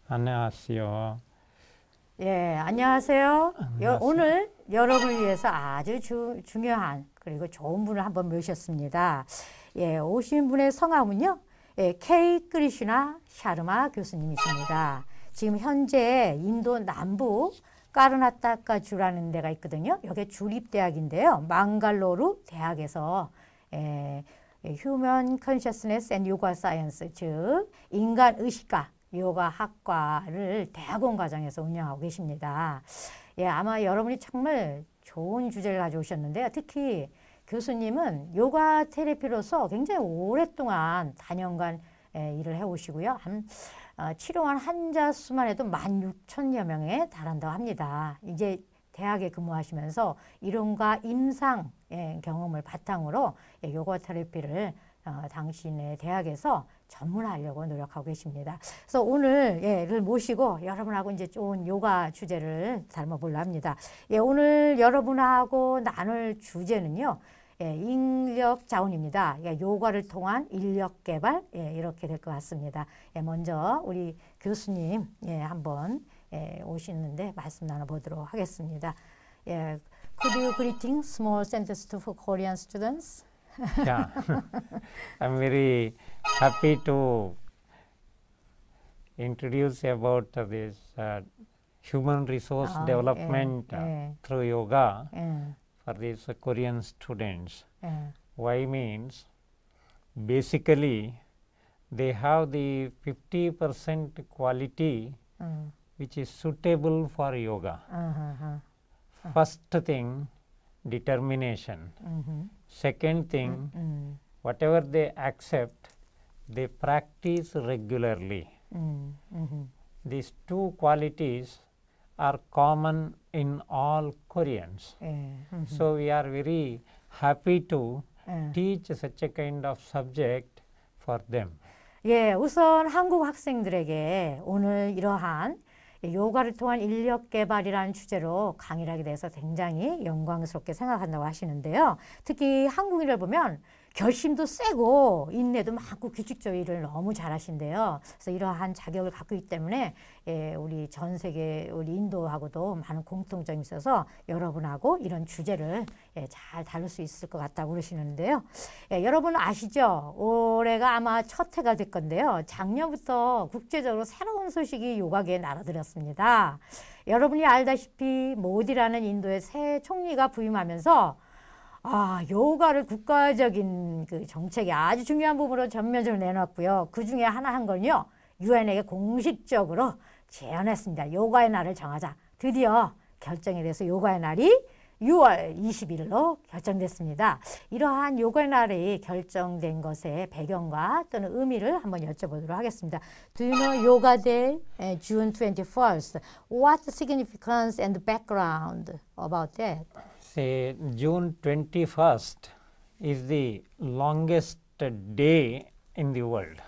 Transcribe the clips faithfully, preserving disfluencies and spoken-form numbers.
안녕하세요. 예, 안녕하세요. 안녕하세요. 여, 오늘 여러분을 위해서 아주 주, 중요한 그리고 좋은 분을 한번 모셨습니다. 예, 오신 분의 성함은요, 예, 케이 크리슈나 샤르마 교수님이십니다. 지금 현재 인도 남부 까르나타카주라는 데가 있거든요. 여기 주립대학인데요. 망갈로루 대학에서 예, 휴먼 컨셔스니스 앤 요가 사이언스, 즉 인간 의식과 요가 학과를 대학원 과정에서 운영하고 계십니다. 예, 아마 여러분이 정말 좋은 주제를 가져오셨는데요. 특히 교수님은 요가 테라피로서 굉장히 오랫동안 다년간 예, 일을 해오시고요. 한, 어, 치료한 환자 수만 해도 만 육천여 명에 달한다고 합니다. 이제 대학에 근무하시면서 이론과 임상 예, 경험을 바탕으로 예, 요가 테라피를 어, 당신의 대학에서 전문화하려고 노력하고 계십니다. 그래서 오늘 예를 모시고 여러분하고 이제 좋은 요가 주제를 닮아보려 합니다. 예, 오늘 여러분하고 나눌 주제는요. 예, 인력 자원입니다. 예, 요가를 통한 인력 개발 예, 이렇게 될 것 같습니다. 예, 먼저 우리 교수님 예, 한번 예, 오시는데 말씀 나눠보도록 하겠습니다. 예, could you greeting small sentence to for Korean students? Yeah, I'm very happy to introduce about uh, this uh, human resource 아, development 예, uh, 예, through yoga 예, for these uh, Korean students. 예. Why means basically they have the fifty percent quality 음, which is suitable for yoga. 아하하, First thing, determination. 음흠, Second thing, 음, whatever they accept, they practice regularly. 음, 음흠. These two qualities are common in all Koreans. 예, 음흠, So we are very happy to 예. teach such a kind of subject for them. 예, 우선 한국 학생들에게 오늘 이러한 요가를 통한 인력 개발이라는 주제로 강의를 하게 돼서 굉장히 영광스럽게 생각한다고 하시는데요. 특히 한국인을 보면 결심도 세고 인내도 많고 규칙적인 일을 너무 잘하신대요. 그래서 이러한 자격을 갖고 있기 때문에 예, 우리 전 세계 우리 인도하고도 많은 공통점이 있어서 여러분하고 이런 주제를 예, 잘 다룰 수 있을 것 같다고 그러시는데요. 예, 여러분 아시죠? 올해가 아마 첫 해가 될 건데요. 작년부터 국제적으로 새로운 소식이 요가계에 날아들었습니다. 여러분이 알다시피 모디라는 인도의 새 총리가 부임하면서 아, 요가를 국가적인 그 정책의 아주 중요한 부분으로 전면적으로 내놨고요. 그 중에 하나 한 건요. 유엔에게 공식적으로 제안했습니다. 요가의 날을 정하자. 드디어 결정이 돼서 요가의 날이 유월 이십일로 결정됐습니다. 이러한 요가의 날이 결정된 것의 배경과 또는 의미를 한번 여쭤보도록 하겠습니다. Do you know Yoga Day, uh, June twenty-first? What significance and background about that? Say June twenty-first is the longest day in the world.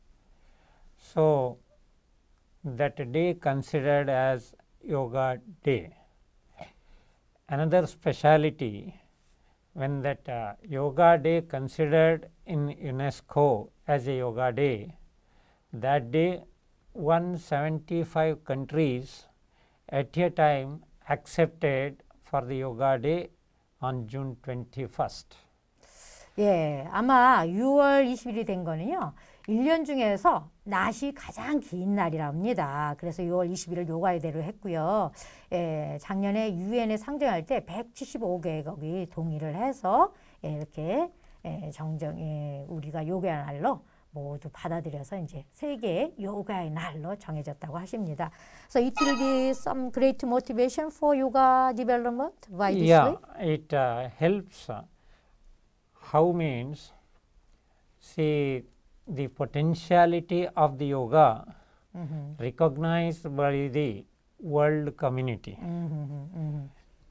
So that day considered as Yoga Day. Another speciality, when that uh, Yoga Day considered in UNESCO as a Yoga Day, that day one hundred seventy-five countries at a time accepted for the Yoga Day on June twenty-first. 예, 아마 유월 이십일이 된 거는요. 일 년 중에서 낮이 가장 긴 날이랍니다. 그래서 유월 이십일을 요가의 대로 했고요. 예, 작년에 유엔에 상정할 때 백칠십오 개국이 동의를 해서 예, 이렇게 예, 정정 예, 우리가 요가의 날로 모두 받아들여서 이제 세계의 요가의 날로 정해졌다고 하십니다. So it will be some great motivation for yoga development by this Yeah, way? it uh, helps. Uh, how means, see the potentiality of the yoga 음흠, recognized by the world community. 음흠, 음흠.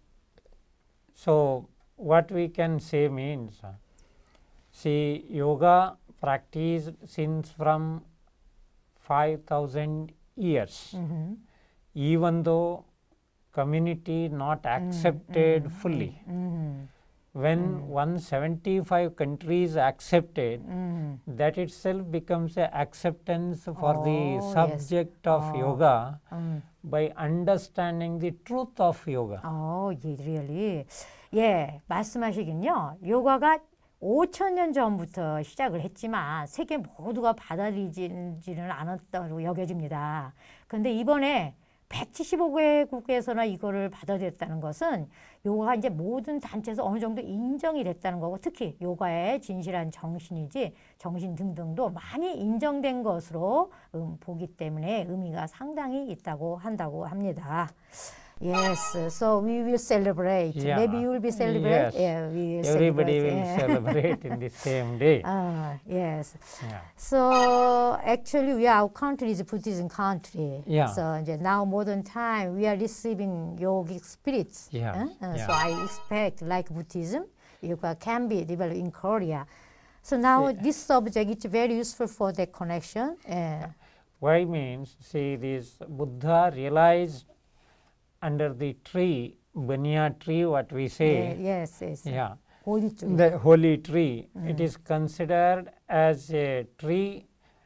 So what we can say means, uh, see yoga practiced since from five thousand years, 음흠. even though community not accepted 음, fully. 음, when one seventy-five countries accepted, 음. that itself becomes a acceptance for Oh, the yes. subject of Oh. yoga 음. by understanding the truth of yoga. 어, 예, really. 예, 말씀하시긴요. 요가가 오천 년 전부터 시작을 했지만 세계 모두가 받아들이지는 않았다고 여겨집니다. 그런데 이번에 백칠십오 개국에서나 이거를 받아들였다는 것은 요가가 이제 모든 단체에서 어느 정도 인정이 됐다는 거고, 특히 요가의 진실한 정신이지 정신 등등도 많이 인정된 것으로 음, 보기 때문에 의미가 상당히 있다고 한다고 합니다. Yes, so we will celebrate. Yeah. Maybe you will be celebrate. Yes. Yeah, we will Everybody celebrate. will Yeah. celebrate in the same day. Ah, yes. Yeah. So actually, we are, our country is Buddhism country. Yeah. So 이제 now modern time we are receiving yogic spirits. Yeah. Uh, uh, Yeah. So I expect like Buddhism, yoga can be developed in Korea. So now Yeah. this subject is very useful for that connection. Yeah. Why means, see, this Buddha realized under the tree, Banya tree, what we Yeah, say, yes, yes. yeah, Holy tree. the holy tree, Mm. it is considered as a tree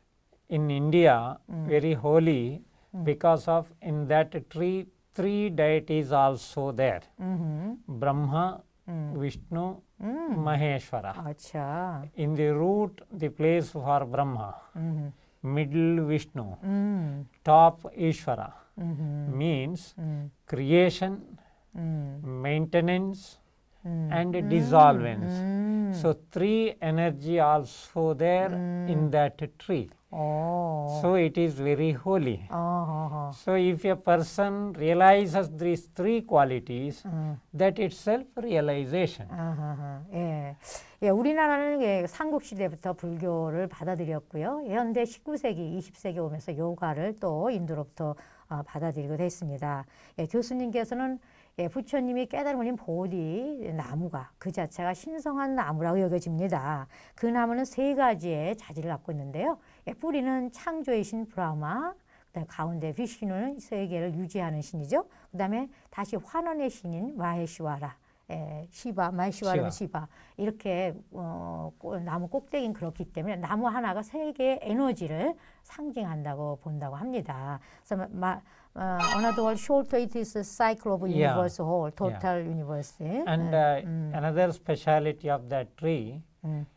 in India, Mm. very holy, Mm. because of in that tree, three deities also there, Mhm. Brahma, Mm. Vishnu, Mm. Maheshwara. 아차. In the root, the place for Brahma, Mhm. middle Vishnu, Mm. top Ishvara, Mhm. means Mm. creation, Mm. maintenance, Mm. and dissolvence. Mm. So three energy also there in that tree. 어. So it is very holy. 어허허. So if a person realizes these three qualities, 음. that itself realization. 아하하. 예. 예, 우리나라는 예, 삼국시대부터 불교를 받아들였고요. 현대 십구 세기, 이십 세기 오면서 요가를 또 인도로부터 어, 받아들이게 됐습니다. 예, 교수님께서는 예, 부처님이 깨달음 올린 보디 나무가 그 자체가 신성한 나무라고 여겨집니다. 그 나무는 세 가지의 자질을 갖고 있는데요. 예, 뿌리는 창조의 신 브라마, 그다음에 가운데 비슈누는 세계를 유지하는 신이죠. 그다음에 다시 환원의 신인 마헤시와라. 예, 시바, 마헤시와라는 시바. 이렇게 어, 꼬- 나무 꼭대기는 그렇기 때문에 나무 하나가 세 개의 에너지를 상징한다고 본다고 합니다. 그래서 마, 어, another word, short it is a cycle of Yeah. universe whole, total universe. And uh, another speciality of that tree, 음,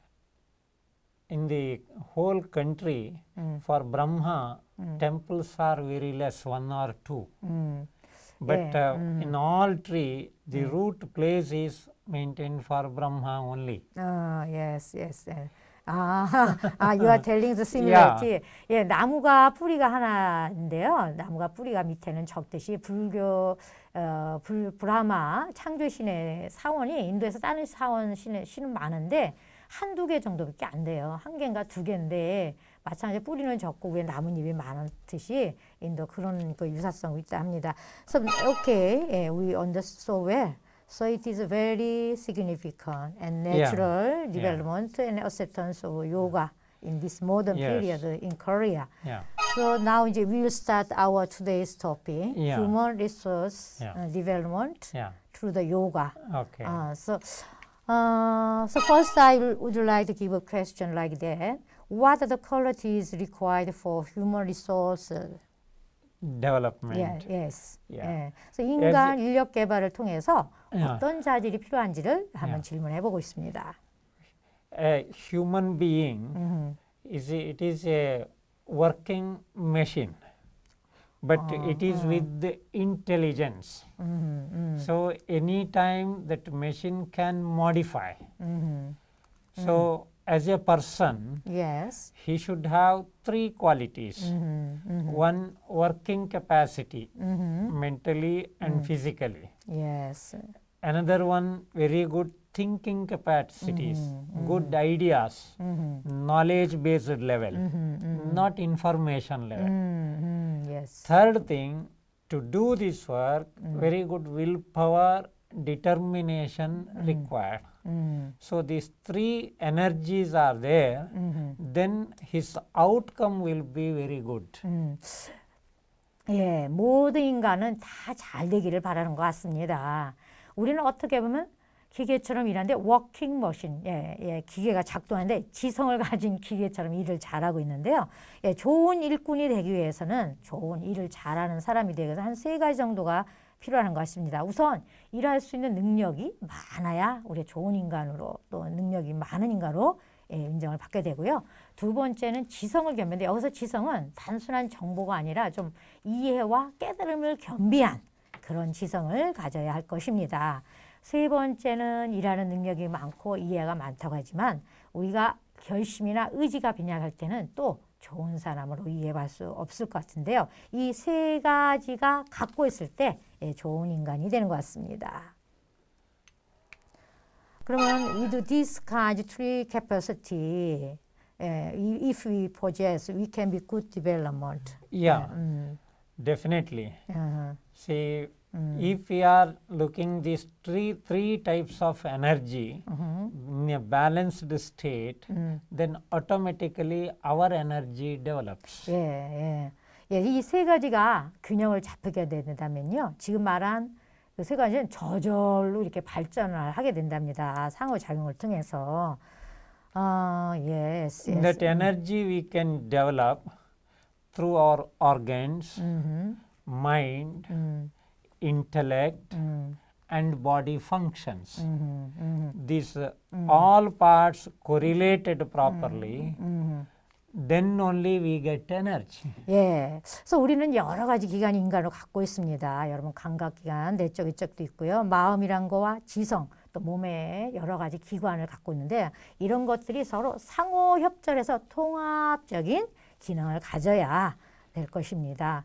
in the whole country, 음, for Brahma, 음. temples are very less, one or two. 음. But Yeah, uh, mm. in all tree, the root place is maintained for Brahma only. 아, yes, yes. yes. 아, 아, you are telling the similarity. 예, 나무가 뿌리가 하나인데요. 나무가 뿌리가 밑에는 적듯이 불교, 어, 불, 브라마 창조신의 사원이 인도에서 다른 사원 신의 신은 많은데 한두 개 정도밖에 안 돼요. 한 개인가 두 개인데 마찬가지로 뿌리는 적고 위에 나뭇잎이 많듯이 인도 그런 그 유사성이 있다 합니다. So, okay, 예, we understood so well. So it is very significant and natural Yeah. development and acceptance of yoga in this modern Yes. period in Korea. Yeah. So now 이제 we will start our today's topic, Yeah. human resource Yeah. uh, development Yeah. through the yoga. Okay. Uh, so, uh, so first I will- would like to give a question like that. What are the qualities required for human resource? Development. Yeah, yes. Yeah. 예. 그래서 인간 인력 개발을 통해서 Yeah. 어떤 자질이 필요한지를 한번 Yeah. 질문해 보고 있습니다. A human being 음, is a, it is a working machine, but it is with the intelligence. 음, 음, So anytime that machine can modify. 음, So as a person, yes. he should have three qualities. 음, 음, One, working capacity, 음, mentally and physically. yes. Another one, very good thinking capacities, good ideas, 음, knowledge based level, 음, 음, not information level. 음, 음, yes. Third thing, to do this work, very good willpower, determination required. 음, So these three energies are there, 음, then his outcome will be very good. 음. 예, 모든 인간은 다 잘 되기를 바라는 것 같습니다. 우리는 어떻게 보면 기계처럼 일하는데 워킹 머신, 예, 예, 기계가 작동하는데 지성을 가진 기계처럼 일을 잘하고 있는데요. 예, 좋은 일꾼이 되기 위해서는 좋은 일을 잘하는 사람이 되기 위해서 한 세 가지 정도가 필요한 것 같습니다. 우선 일할 수 있는 능력이 많아야 우리 좋은 인간으로 또 능력이 많은 인간으로 예, 인정을 받게 되고요. 두 번째는 지성을 겸비한데 여기서 지성은 단순한 정보가 아니라 좀 이해와 깨달음을 겸비한 그런 지성을 가져야 할 것입니다. 세 번째는 일하는 능력이 많고 이해가 많다고 하지만 우리가 결심이나 의지가 빈약할 때는 또 좋은 사람으로 이해할 수 없을 것 같은데요. 이 세 가지가 갖고 있을 때 예, 좋은 인간이 되는 것 같습니다. 그러면 with this kind of three capacity, uh, if we possess, we can be good development. Yeah, 음, definitely. uh, See, if we are looking these three three types of energy in a balanced state, then automatically our energy develops. 예, 예. 예, 이 세 가지가 균형을 잡히게 된다면요. 지금 말한 그 세 가지는 저절로 이렇게 발전을 하게 된답니다. 상호작용을 통해서. 어, yes, yes. That energy we can develop through our organs, 음흠, mind, 음, intellect, 음, and body functions. 음흠, 음흠, These uh, all parts correlated properly, 음흠. then only we get energy. 예, 그래서 우리는 여러 가지 기관 인간을 갖고 있습니다. 여러분 감각기관, 내적, 외적도 있고요. 마음이란 거와 지성, 또 몸의 여러 가지 기관을 갖고 있는데 이런 것들이 서로 상호협절해서 통합적인 기능을 가져야 될 것입니다.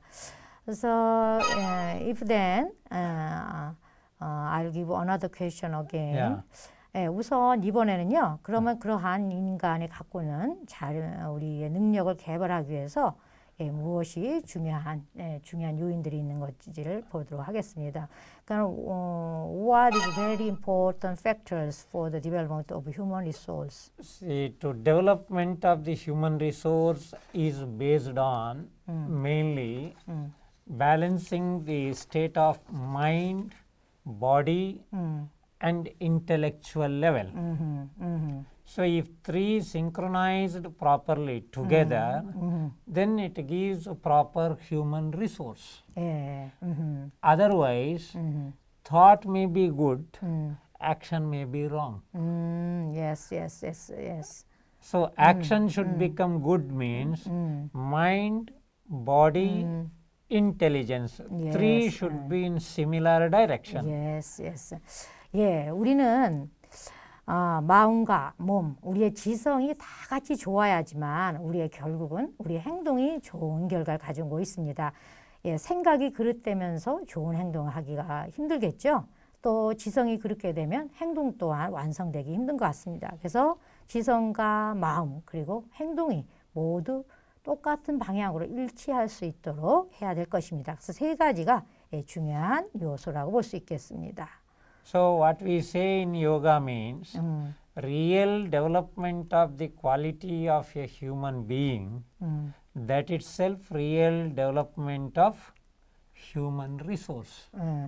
그래서 uh, if then uh, uh, I'll give another question again. Yeah. 예, 우선 이번에는요. 그러면 그러한 인간이 갖고 있는 잘 우리의 능력을 개발하기 위해서 예, 무엇이 중요한 예, 중요한 요인들이 있는 건지를 보도록 하겠습니다. 그러니까 어, what is very important factors for the development of human resource? See, to development of the human resource is based on mainly balancing the state of mind, body, 음, and intellectual level. 음흠, 음흠, So if three synchronized properly together, 음흠, then it gives a proper human resource. 예, 음흠, Otherwise, 음흠, thought may be good, 음, action may be wrong. 음, yes, yes, yes, yes. So action should become good means 음, mind, body, 음, intelligence. Three Yes, should be in similar direction. yes, yes. 예, 우리는 아, 마음과 몸, 우리의 지성이 다 같이 좋아야지만 우리의 결국은 우리의 행동이 좋은 결과를 가지고 있습니다. 예, 생각이 그릇되면서 좋은 행동을 하기가 힘들겠죠. 또 지성이 그렇게 되면 행동 또한 완성되기 힘든 것 같습니다. 그래서 지성과 마음 그리고 행동이 모두 똑같은 방향으로 일치할 수 있도록 해야 될 것입니다. 그래서 세 가지가 예, 중요한 요소라고 볼 수 있겠습니다. So what we say in yoga means 음, real development of the quality of a human being, 음, that itself real development of human resource. 음.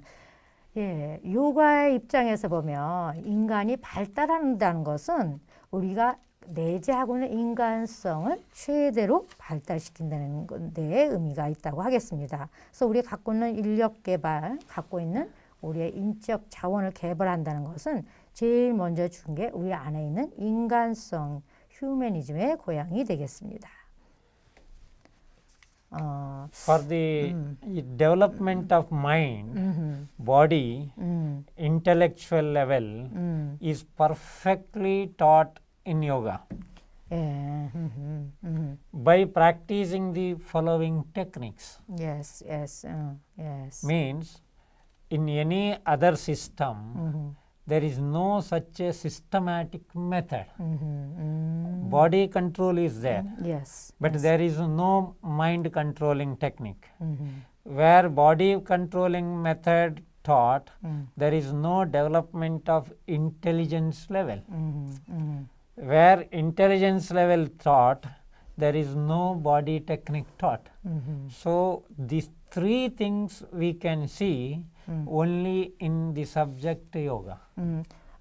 예, 요가의 입장에서 보면 인간이 발달한다는 것은 우리가 내재하고 있는 인간성을 최대로 발달시킨다는 데 의미가 있다고 하겠습니다. 그래서 우리가 갖고 있는 인력 개발, 갖고 있는 우리의 인적 자원을 개발한다는 것은 제일 먼저 준 게 우리 안에 있는 인간성, 휴머니즘의 고향이 되겠습니다. 어, For the development of mind, 음, body, 음, intellectual level 음, is perfectly taught in yoga 예, 음, 음, by practicing the following techniques. yes, yes, 음, yes. Means in any other system, 음, there is no such a systematic method. 음, 음, Body control is there, yes, but there is no mind controlling technique. 음, Where body controlling method taught, 음, there is no development of intelligence level. 음, 음, Where intelligence level taught, there is no body technique taught. 음, So these three things we can see only in the subject yoga. 음.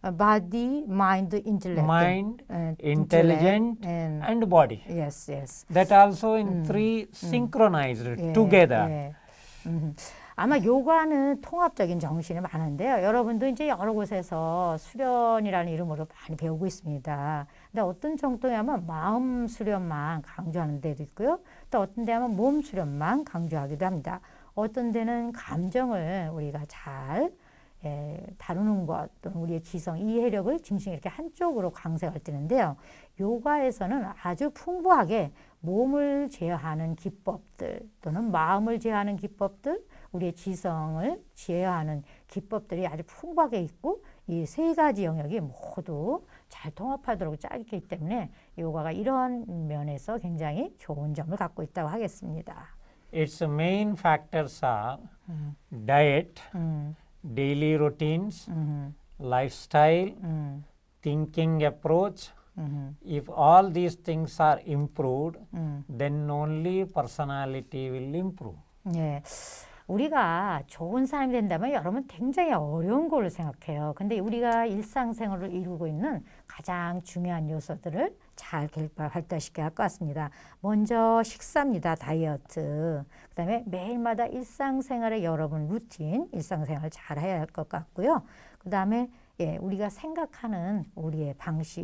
uh, body, mind, intellect. mind, and intelligent, and and body. yes, yes. That also in three synchronized 예, together. 예. 음, 아마 요가는 통합적인 정신이 많은데요. 여러분도 이제 여러 곳에서 수련이라는 이름으로 많이 배우고 있습니다. 근데 어떤 정도에 하면 마음 수련만 강조하는 데도 있고요. 또 어떤 데 하면 몸 수련만 강조하기도 합니다. 어떤 데는 감정을 우리가 잘 예, 다루는 것, 또는 우리의 지성, 이해력을 중심 이렇게 한쪽으로 강세할 때는데요. 요가에서는 아주 풍부하게 몸을 제어하는 기법들, 또는 마음을 제어하는 기법들, 우리의 지성을 제어하는 기법들이 아주 풍부하게 있고, 이 세 가지 영역이 모두 잘 통합하도록 짜기 때문에 요가가 이런 면에서 굉장히 좋은 점을 갖고 있다고 하겠습니다. Its main factors are diet, 음, daily routines, 음, lifestyle, 음, thinking approach. 음, If all these things are improved, 음. then only personality will improve. 예. 우리가 좋은 사람이 된다면 여러분 굉장히 어려운 걸로 생각해요. 근데 우리가 일상생활을 이루고 있는 가장 중요한 요소들을 잘 발달시켜야 할 것 같습니다. 먼저 식사입니다. 다이어트. 그 다음에 매일마다 일상생활의 여러분 루틴, 일상생활을 잘 해야 할 것 같고요. 그 다음에 예, 우리가 생각하는 우리의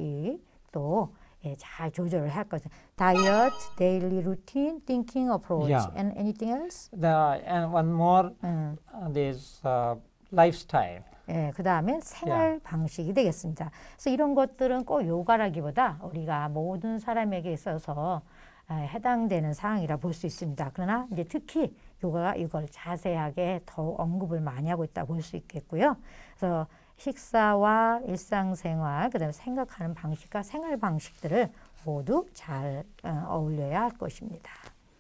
방식도 예, 잘 조절을 할 것은 diet, daily routine, thinking approach, Yeah. and anything else? The and one more, 음, uh, this uh, lifestyle. 예, 그 다음에 생활 방식이 되겠습니다. 그래서 이런 것들은 꼭 요가라기보다 우리가 모든 사람에게 있어서 아, 해당되는 사항이라 볼 수 있습니다. 그러나 이제 특히 요가가 이걸 자세하게 더 언급을 많이 하고 있다고 볼 수 있겠고요. 그래서 식사와 일상생활, 그 다음에 생각하는 방식과 생활 방식들을 모두 잘 어, 어울려야 할 것입니다.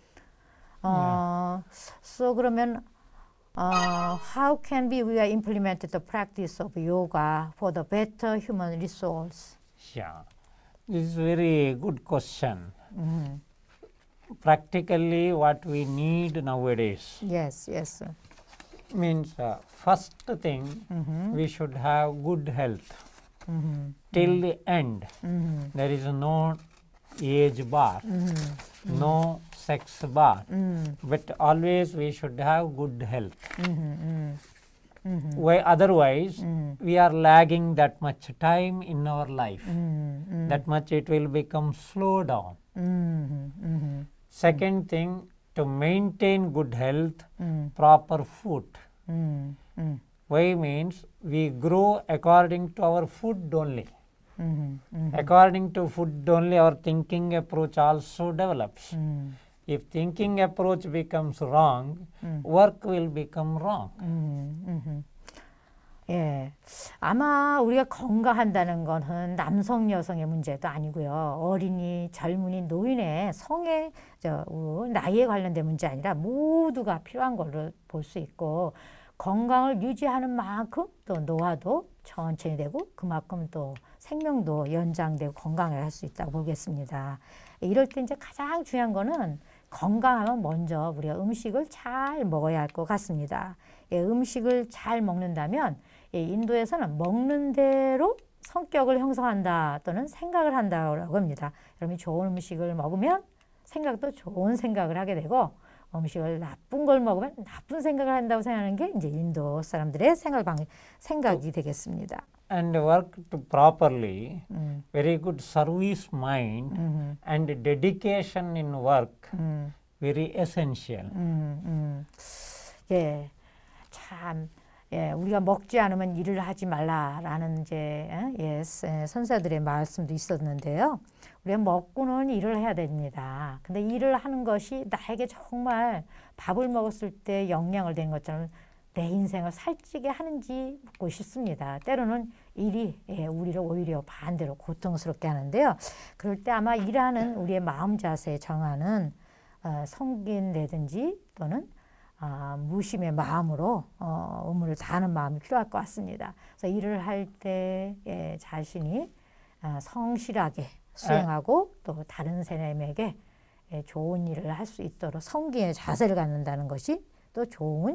어, so 그러면 어, how can be we implement the practice of yoga for the better human resource? Yeah, this is very good question. 음, Practically, what we need nowadays yes, yes. means uh, first thing 음흠, we should have good health 음흠, till the end. 음흠, There is no age bar, 음흠, no sex bar, 음, but always we should have good health. 음흠, 음, 음흠, Why otherwise 음, we are lagging that much time in our life. 음, 음, That much it will become slow down. 음, 음, Second thing, to maintain good health, 음, proper food. 음, 음, Why means we grow according to our food only. 음, 음, According to food only, our thinking approach also develops. 음, If thinking approach becomes wrong, 음. work will become wrong. 음, 음, 예, 아마 우리가 건강한다는 것은 남성 여성의 문제도 아니고요. 어린이, 젊은이, 노인의 성의 저, 어, 나이에 관련된 문제 아니라 모두가 필요한 걸로 볼 수 있고, 건강을 유지하는 만큼 또 노화도 천천히 되고 그만큼 또 생명도 연장되고 건강을 할 수 있다고 보겠습니다. 이럴 때 이제 가장 중요한 거는 건강하면 먼저 우리가 음식을 잘 먹어야 할 것 같습니다. 예, 음식을 잘 먹는다면 예, 인도에서는 먹는 대로 성격을 형성한다 또는 생각을 한다고 합니다. 여러분이 좋은 음식을 먹으면 생각도 좋은 생각을 하게 되고, 음식을 나쁜 걸 먹으면 나쁜 생각을 한다고 생각하는 게 이제 인도 사람들의 생각 방 생각이 되겠습니다. And work to properly, 음, very good service mind 음, and dedication in work, 음, very essential. 음, 음. 예, 참, 예, 우리가 먹지 않으면 일을 하지 말라라는 이제 예, 선사들의 말씀도 있었는데요. 우리가 먹고는 일을 해야 됩니다. 근데 일을 하는 것이 나에게 정말 밥을 먹었을 때 영향을 내는 것처럼 내 인생을 살찌게 하는지 묻고 싶습니다. 때로는 일이 예, 우리를 오히려 반대로 고통스럽게 하는데요. 그럴 때 아마 일하는 우리의 마음 자세에 정하는 어, 성gin내든지 또는 어, 무심의 마음으로 어, 업무를 다하는 마음이 필요할 것 같습니다. 그래서 일을 할 때 예, 자신이 어, 성실하게 수행하고 또 다른 사람에게 예, 좋은 일을 할 수 있도록 성gin의 자세를 갖는다는 것이 또 좋은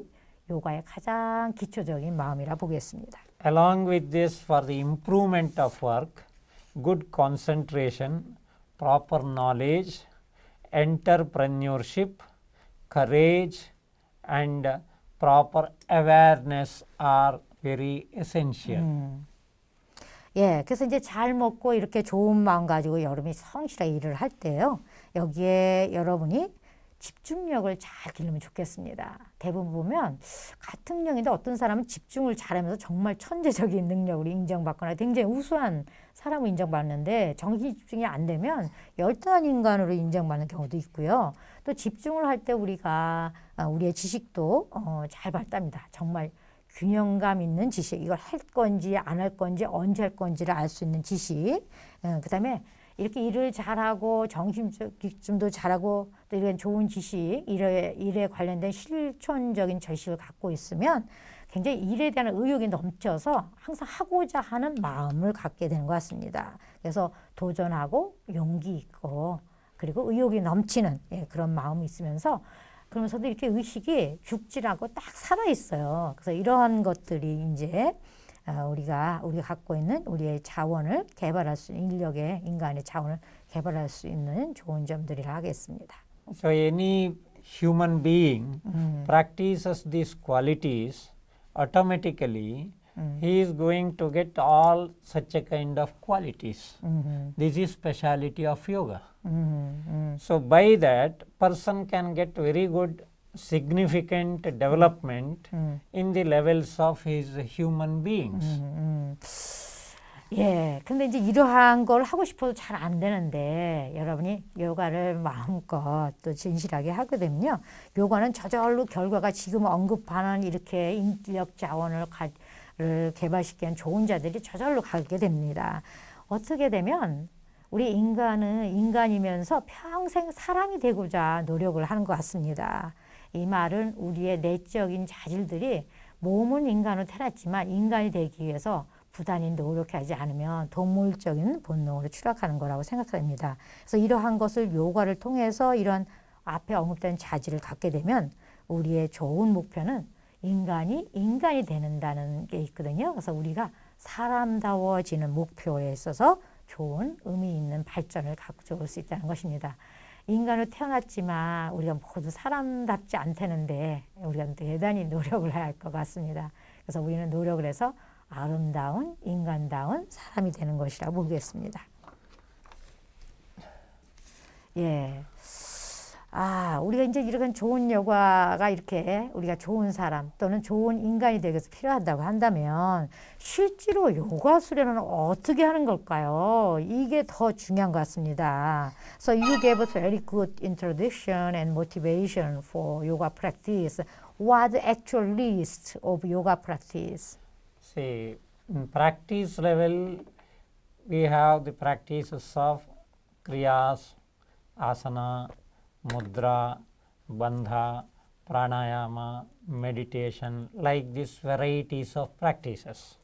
요가의 가장 기초적인 마음이라 보겠습니다. Along with this, for the improvement of work, good concentration, proper knowledge, entrepreneurship, courage, and proper awareness are very essential. 음. 예, 그래서 이제 잘 먹고 이렇게 좋은 마음 가지고 여러분이 성실하게 일을 할 때요. 여기에 여러분이 집중력을 잘 기르면 좋겠습니다. 대부분 보면 같은 능력인데 어떤 사람은 집중을 잘하면서 정말 천재적인 능력으로 인정받거나 굉장히 우수한 사람을 인정받는데 정신 집중이 안 되면 열등한 인간으로 인정받는 경우도 있고요. 또 집중을 할 때 우리가 우리의 지식도 어, 잘 발달합니다. 정말 균형감 있는 지식, 이걸 할 건지 안 할 건지 언제 할 건지를 알 수 있는 지식, 어, 그 다음에 이렇게 일을 잘하고 정신집중도 잘하고 또 이런 좋은 지식, 일에, 일에 관련된 실천적인 지식을 갖고 있으면 굉장히 일에 대한 의욕이 넘쳐서 항상 하고자 하는 마음을 갖게 되는 것 같습니다. 그래서 도전하고 용기 있고 그리고 의욕이 넘치는 예, 그런 마음이 있으면서 그러면서도 이렇게 의식이 죽질 않고 딱 살아있어요. 그래서 이러한 것들이 이제 우리가, 우리가 갖고 있는 우리의 자원을 개발할 수 있는 인력의 인간의 자원을 개발할 수 있는 좋은 점들이라 하겠습니다. So any human being 음. practices these qualities, automatically 음. he is going to get all such a kind of qualities. 음. This is speciality of yoga. 음. 음. So by that, person can get very good significant development 음. in the levels of his human beings. 음. 음. 예, 근데 이제 이러한 걸 하고 싶어도 잘 안 되는데 여러분이 요가를 마음껏 또 진실하게 하게 되면요. 요가는 저절로 결과가 지금 언급하는 이렇게 인력 자원을 가, 를 개발시키는 좋은 자들이 저절로 가게 됩니다. 어떻게 되면 우리 인간은 인간이면서 평생 사람이 되고자 노력을 하는 것 같습니다. 이 말은 우리의 내적인 자질들이 몸은 인간으로 태어났지만 인간이 되기 위해서 부단히 노력하지 않으면 동물적인 본능으로 추락하는 거라고 생각합니다. 그래서 이러한 것을 요가를 통해서 이런 앞에 언급된 자질을 갖게 되면 우리의 좋은 목표는 인간이 인간이 되는다는 게 있거든요. 그래서 우리가 사람다워지는 목표에 있어서 좋은 의미 있는 발전을 가져올 수 있다는 것입니다. 인간으로 태어났지만 우리가 모두 사람답지 않다는데 우리가 대단히 노력을 해야 할 것 같습니다. 그래서 우리는 노력을 해서 아름다운 인간다운 사람이 되는 것이라고 보겠습니다. 예. 아, 우리가 이제 이런 좋은 요가가 이렇게 우리가 좋은 사람 또는 좋은 인간이 되기 위해서 필요하다고 한다면 실제로 요가 수련은 어떻게 하는 걸까요? 이게 더 중요한 것 같습니다. So you gave us very good introduction and motivation for yoga practice. What the actual list of yoga practice? See, in practice level, we have the practices of kriyas, asana, mudra, bandha, pranayama, meditation, like these varieties of practices.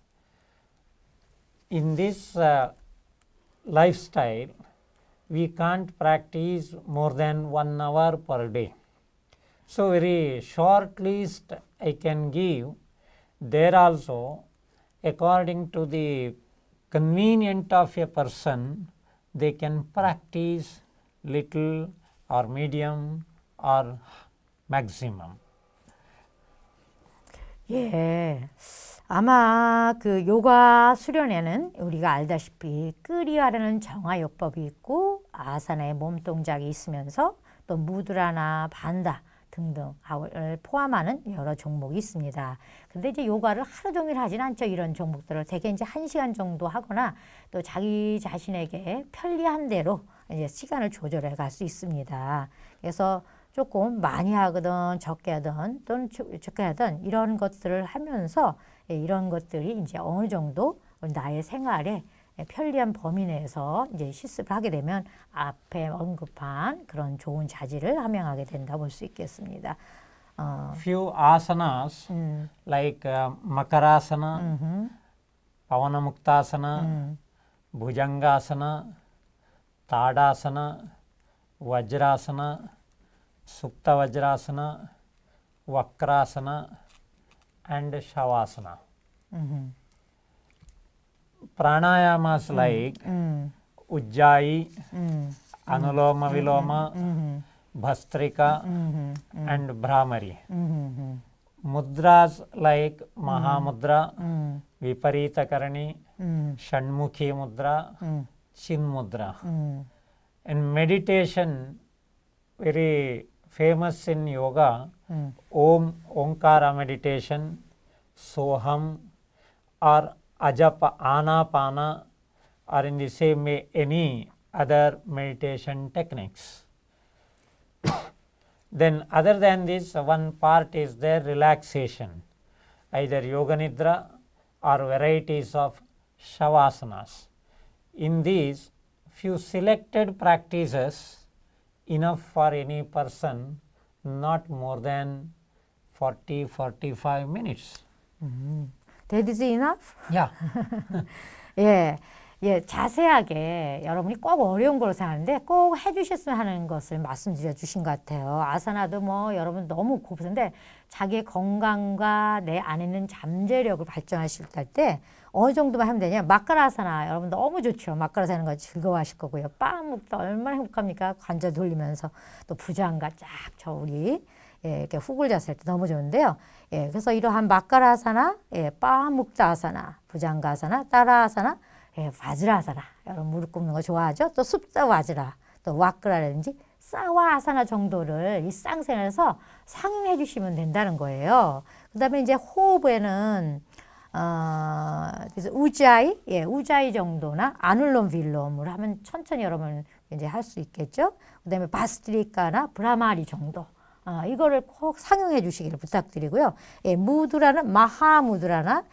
In this uh, lifestyle, we can't practice more than one hour per day. So very short list I can give. There also, according to the convenient of a person, they can practice little or medium or maximum. 예. 아마 그 요가 수련에는 우리가 알다시피 끄리와라는 정화요법이 있고 아사나의 몸 동작이 있으면서 또 무드라나 반다 등등을 포함하는 여러 종목이 있습니다. 근데 이제 요가를 하루 종일 하진 않죠. 이런 종목들을 대개 이제 한 시간 정도 하거나 또 자기 자신에게 편리한 대로 이제 시간을 조절해 갈 수 있습니다. 그래서 조금 많이 하거든 적게 하든 또는 적게 하든 이런 것들을 하면서 이런 것들이 이제 어느 정도 나의 생활에 편리한 범위 내에서 이제 실습을 하게 되면 앞에 언급한 그런 좋은 자질을 함양하게 된다 볼 수 있겠습니다. 어. Few asanas 음. like uh, Makarasana, 음흠. Pavanamuktasana, 음. Bhujangasana, Tadasana, Vajrasana, Supta Vajrasana, Vakrasana, and Shavasana. Pranayamas like Ujjayi, Anuloma Viloma, Bhastrika and Brahmari. Mudras like Mahamudra, Viparita Karani, Shanmukhi Mudra, Chin Mudra. And meditation, very famous in yoga, Om, Omkara meditation, Soham or Ajapa, Anapana, or in the same way any other meditation techniques. Then other than this, one part is their relaxation, either Yoga Nidra or varieties of Shavasanas. In these, few selected practices enough for any person, not more than forty to forty-five minutes. Mm. That is enough? Yeah. 예, 예, 자세하게 여러분이 꼭 어려운 걸로 생각하는데 꼭 해주셨으면 하는 것을 말씀드려 주신 것 같아요. 아사나도 뭐 여러분 너무 고급인데 자기의 건강과 내 안에 있는 잠재력을 발전하실 때 어느 정도만 하면 되냐? 마카라사나 여러분 너무 좋죠. 마카라사 하는 거 즐거워하실 거고요. 빠무도 얼마나 행복합니까? 관절 돌리면서 또 부장과 쫙 저 우리 예, 이렇게 후굴 자세 할 때 너무 좋은데요. 예, 그래서 이러한 마카라사나, 예, 빠묵다아사나, 부장가사나, 따라아사나, 예, 바즈라아사나. 여러분 무릎 꿇는 거 좋아하죠? 또 supta 와즈라, 또 와크라라든지 사와아사나 정도를 일상생활에서 상용해 주시면 된다는 거예요. 그 다음에 이제 호흡에는 어, 그래서 우자이, 예, 우자이 정도나 아눌롬 빌롬을 하면 천천히 여러분 이제 할 수 있겠죠. 그 다음에 바스트리카나 브라마리 정도. 어, 이거를 꼭 상용해 주시기를 부탁드리고요. 예, 무드라는 마하 무드라나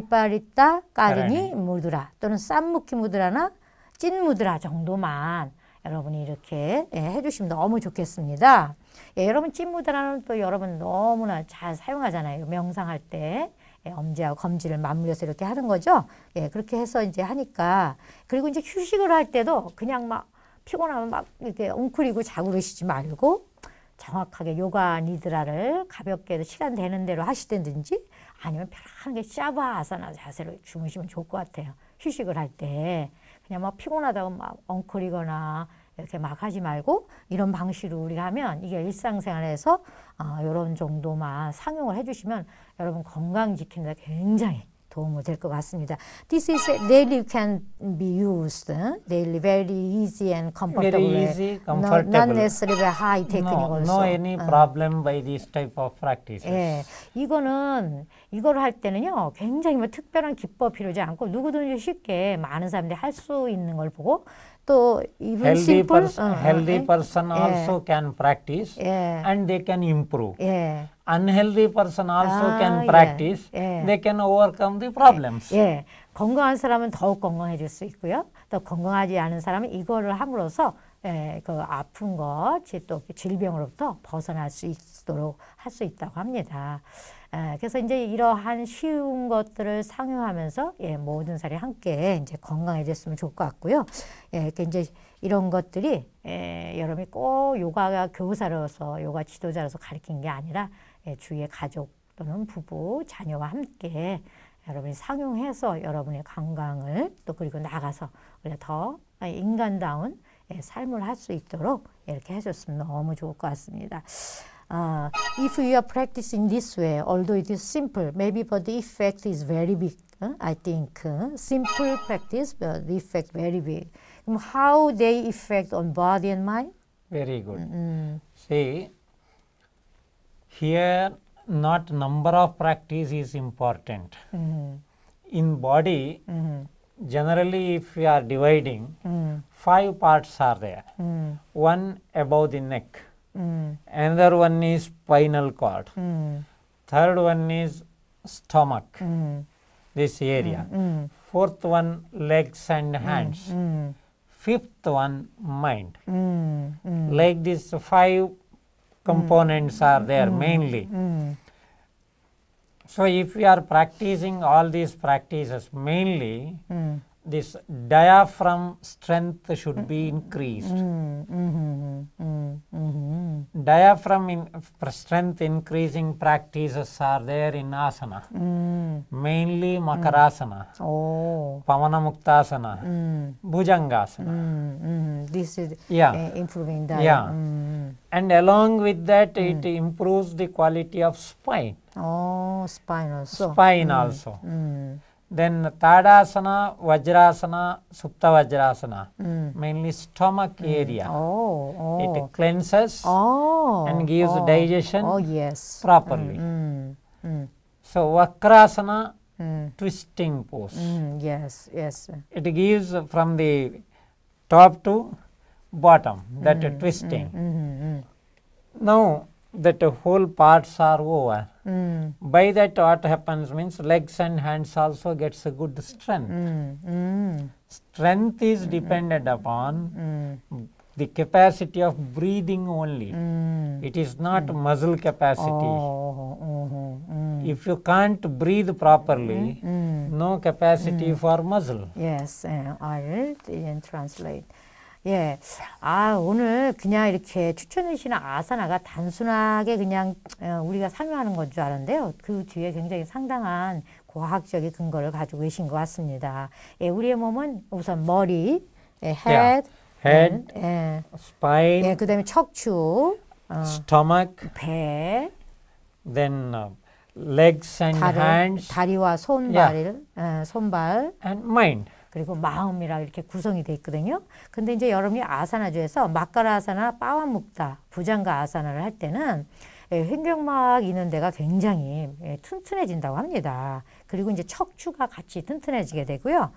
빗바리따 까르니 무드라 또는 쌈무키 무드라나 찐 무드라 정도만 여러분이 이렇게 예, 해주시면 너무 좋겠습니다. 예, 여러분 찐 무드라는 또 여러분 너무나 잘 사용하잖아요. 명상할 때. 예, 엄지하고 검지를 맞물려서 이렇게 하는 거죠. 예, 그렇게 해서 이제 하니까. 그리고 이제 휴식을 할 때도 그냥 막 피곤하면 막 이렇게 웅크리고 자고 그러시지 말고 정확하게 요가 니드라를 가볍게 시간 되는 대로 하시든지 아니면 편하게 샤바아사나 자세로 주무시면 좋을 것 같아요. 휴식을 할 때. 그냥 막 피곤하다고 막 엉클이거나 이렇게 막 하지 말고 이런 방식으로 우리가 하면 이게 일상생활에서 어, 이런 정도만 상용을 해주시면 여러분 건강 지키는 데 굉장히 도움이 될 것 같습니다. This is a daily can be used. Daily very easy and comfortable. Very easy, comfortable. Not, not necessarily high technical. No, no any problem by this type of practices. 예, 이거는 이걸 할 때는요 굉장히 뭐 특별한 기법 필요하지 않고 누구든지 쉽게 많은 사람들이 할 수 있는 걸 보고 또 even healthy simple, pers 어, healthy 예, person 예, also can practice 예, and they can improve. 예. Unhealthy person also 아, can 예, practice. 예. They can overcome the problems. 예, 건강한 사람은 더욱 건강해질 수 있고요. 또 건강하지 않은 사람은 이거를 함으로써 예, 그 아픈 것, 또 질병으로부터 벗어날 수 있도록 할 수 있다고 합니다. 예, 그래서 이제 이러한 쉬운 것들을 상용하면서 예, 모든 사람이 함께 이제 건강해졌으면 좋을 것 같고요. 예, 이제 이런 것들이 예, 여러분이 꼭 요가 교사로서 요가 지도자로서 가르친 게 아니라 예, 주위의 가족 또는 부부, 자녀와 함께 여러분이 상용해서 여러분의 건강을 또 그리고 나가서 우리가 더 인간다운 예, 삶을 할 수 있도록 이렇게 해줬으면 너무 좋을 것 같습니다. Uh, if you are practicing this way, although it is simple, maybe but the effect is very big. Uh, I think uh, simple practice, but the effect very big. How they affect on body and mind? Very good. Mm-hmm. See, here not number of practice is important. Mm-hmm. In body, Mm-hmm. generally if we are dividing, Mm-hmm. five parts are there. Mm-hmm. One above the neck, Mm-hmm. another one is spinal cord, Mm-hmm. third one is stomach, Mm-hmm. this area, Mm-hmm. fourth one legs and hands, Mm-hmm. fifth one mind. Mm-hmm. Like this five components are there mainly. Mm-hmm. So if we are practicing all these practices mainly, Mm-hmm. this diaphragm strength should be increased. 음, 음, 음, 음, Diaphragm in, strength increasing practices are there in asana. 음, Mainly Makarasana, 오, Pavanamuktasana, 음, Bhujangasana. 음, 음, this is Yeah. uh, improving that. Yeah. 음, And along with that, it improves the quality of spine. 오, spine also. Spine also. 음, Then Tadasana, Vajrasana, Supta Vajrasana, 음, mainly stomach area. 오, 오. It cleanses 어, and gives 어, digestion 어, yes. properly. 음, 음, So Vakrasana, 음, twisting pose. 음, yes, yes. It gives from the top to bottom, that twisting. 음, 음, Now that whole parts are over. 음, By that what happens means legs and hands also gets a good strength. 음, 음, Strength is dependent upon 음, the capacity of breathing only. 음. It is not muscle capacity. 어, 어, 음, If you can't breathe properly, 음. no capacity for muscle. Yes, 예, I'll then translate. 예, 아 오늘 그냥 이렇게 추천해 주시는 아사나가 단순하게 그냥 어, 우리가 상용하는 건 줄 알았는데요. 그 뒤에 굉장히 상당한 과학적인 근거를 가지고 계신 것 같습니다. 예, 우리의 몸은 우선 머리, 예, head, Head, 예, spine, 예, 그다음에 척추, 어, stomach, 배, then uh, legs and 다리, hands, 다리와 손발을, 예, 손발. and mind. 그리고 마음이라 이렇게 구성이 돼 있거든요. 근데 이제 여러분이 아사나주에서 마카라아사나, 빠완묵다, 부장가 아사나를 할 때는 예, 횡격막 있는 데가 굉장히 예, 튼튼해진다고 합니다. 그리고 이제 척추가 같이 튼튼해지게 되고요.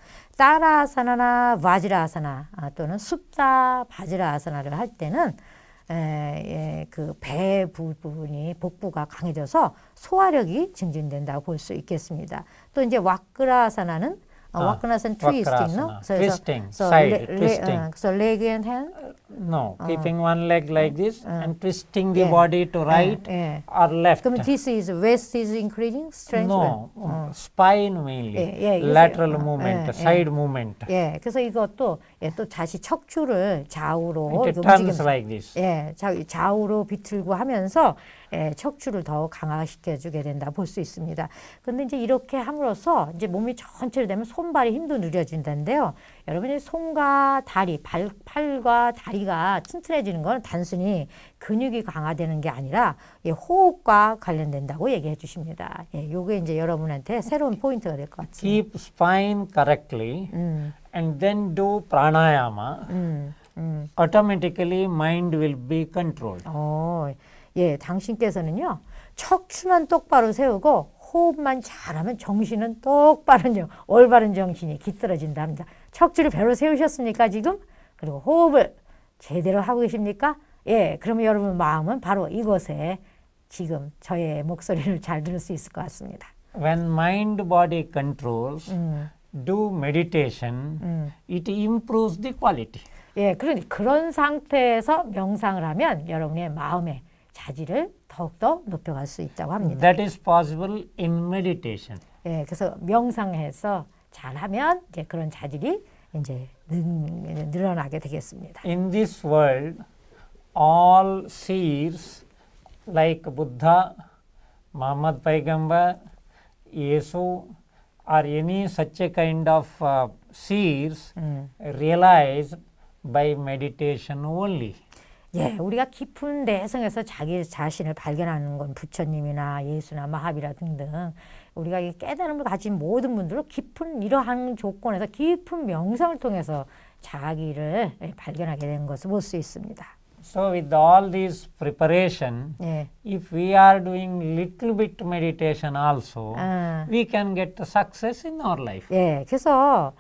따라아사나나 바지라아사나 아, 또는 supta 바지라아사나를 할 때는 에, 예, 그 배 부분이 복부가 강해져서 소화력이 증진된다고 볼 수 있겠습니다. 또 이제 와크라아사나는 어, 아, 와크라아사는 트위스팅, no? 와크라아사나. Twisting, so side, le, twisting. Le, uh, so leg and hand. No, keeping one leg like this and twisting the 예. body to right 예, 예. or left. 그러면 this is waist is increasing strength. No, spine mainly, 예, 예, 이것을- lateral 어, movement, 예, 예. side movement. 예, 그래서 이것도 예, 또 다시 척추를 좌우로 It 이렇게 turns 움직이면서 like this. 예, 좌, 좌우로 비틀고 하면서 예, 척추를 더 강화시켜 주게 된다 볼 수 있습니다. 근데 이제 이렇게 함으로써 이제 몸이 전체로 되면 손발의 힘도 누려진다는데요. 여러분의 손과 다리, 발, 팔과 다리가 튼튼해지는 건 단순히 근육이 강화되는 게 아니라 예, 호흡과 관련된다고 얘기해 주십니다. 예, 요게 이제 여러분한테 새로운 포인트가 될 것 같습니다. Keep spine correctly 음, and then do pranayama. 음, 음. Automatically mind will be controlled. 어, 예, 당신께서는요, 척추만 똑바로 세우고 호흡만 잘하면 정신은 똑바른 정, 올바른 정신이 깃들어진다 합니다. 척추를 배로 세우셨습니까, 지금? 그리고 호흡을 제대로 하고 계십니까? 예, 그러면 여러분 마음은 바로 이곳에 지금 저의 목소리를 잘 들을 수 있을 것 같습니다. When mind body controls, 음, do meditation, 음. it improves the quality. 예, 그러니 그런 상태에서 명상을 하면 여러분의 마음의 자질을 더욱더 높여갈 수 있다고 합니다. That is possible in meditation. 예, 그래서 명상해서 잘하면 이제 그런 자질이 이제 늘, 늘어나게 되겠습니다. In this world, all seers like Buddha, Muhammad Paigambar, Yesu, or any such a kind of uh, seers 음. realize by meditation only. 예, 우리가 깊은 내성에서 자기 자신을 발견하는 건 부처님이나 예수나 마하비라 등등 우리가 이 깨달음을 가진 모든 분들은 깊은 이러한 조건에서 깊은 명상을 통해서 자기를 발견하게 된 것을 볼 수 있습니다. So with all this preparation, 예, if we are doing little bit meditation also, 아, we can get success in our life. 예, 그래서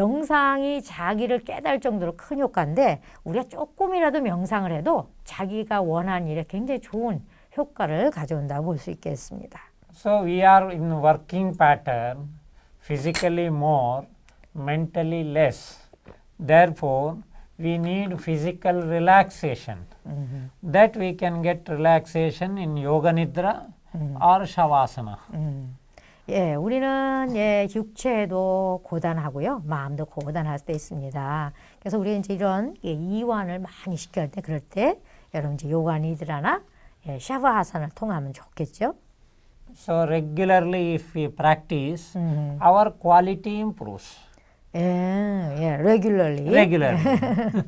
명상이 자기를 깨달을 정도로 큰 효과인데 우리가 조금이라도 명상을 해도 자기가 원하는 일에 굉장히 좋은 효과를 가져온다고 볼 수 있겠습니다. So we are in working pattern, physically more, mentally less. Therefore, we need physical relaxation. 음, That we can get relaxation in Yoga Nidra or Shavasana. 음. 예, 우리는 예, 육체도 고단하고요, 마음도 고단할 때 있습니다. 그래서 우리 이제 이런 예, 이완을 많이 시켜야 때 그럴 때 여러분 이제 요가 니드라나 예, 샤바하산을 통하면 좋겠죠. So regularly if we practice, 음. our quality improves. 예, 예, regularly. Regularly.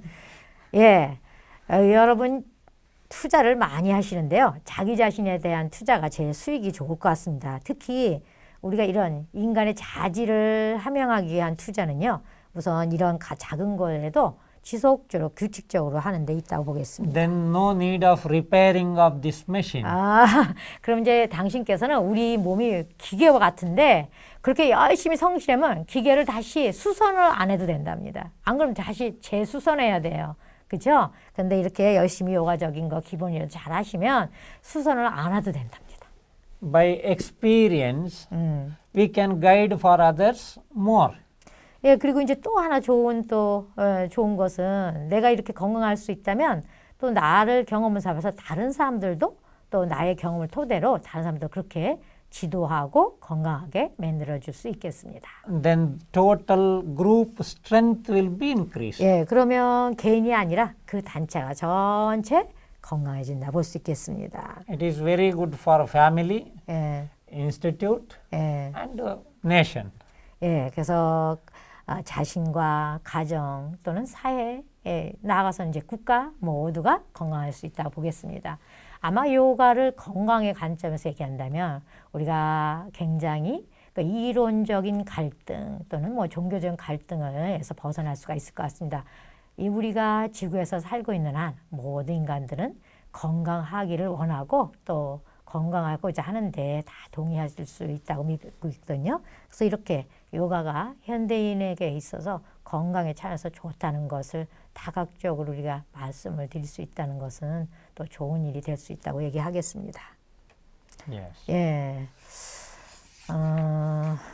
예, 어, 여러분 투자를 많이 하시는데요. 자기 자신에 대한 투자가 제일 수익이 좋을 것 같습니다. 특히 우리가 이런 인간의 자질을 함양하기 위한 투자는요. 우선 이런 가, 작은 거에도 지속적으로 규칙적으로 하는 데 있다고 보겠습니다. Then no need of repairing of this machine. 아, 그럼 이제 당신께서는 우리 몸이 기계와 같은데 그렇게 열심히 성실하면 기계를 다시 수선을 안 해도 된답니다. 안 그러면 다시 재수선해야 돼요. 그죠? 근데 이렇게 열심히 요가적인 거 기본이라도 잘 하시면 수선을 안 해도 된답니다. By experience, 음. we can guide for others more. 예, 그리고 이제 또 하나 좋은 또 어, 좋은 것은 내가 이렇게 건강할 수 있다면 또 나를 경험을 삼아서 다른 사람들도 또 나의 경험을 토대로 다른 사람도 그렇게 지도하고 건강하게 만들어 줄 수 있겠습니다. Then total group strength will be increased. 예, 그러면 개인이 아니라 그 단체가 전체 건강해진다 볼 수 있겠습니다. It is very good for family, 예, institute, 예, and uh, nation. 예, 그래서 아, 자신과 가정 또는 사회에 나아가서 이제 국가 모두가 건강할 수 있다고 보겠습니다. 아마 요가를 건강의 관점에서 얘기한다면 우리가 굉장히 그 이론적인 갈등 또는 뭐 종교적인 갈등을에서 벗어날 수가 있을 것 같습니다. 이 우리가 지구에서 살고 있는 한 모든 인간들은 건강하기를 원하고 또 건강하고자 하는데 다 동의하실 수 있다고 믿고 있거든요. 그래서 이렇게 요가가 현대인에게 있어서 건강에 차려서 좋다는 것을 다각적으로 우리가 말씀을 드릴 수 있다는 것은 또 좋은 일이 될 수 있다고 얘기하겠습니다. Yes. 예. 어,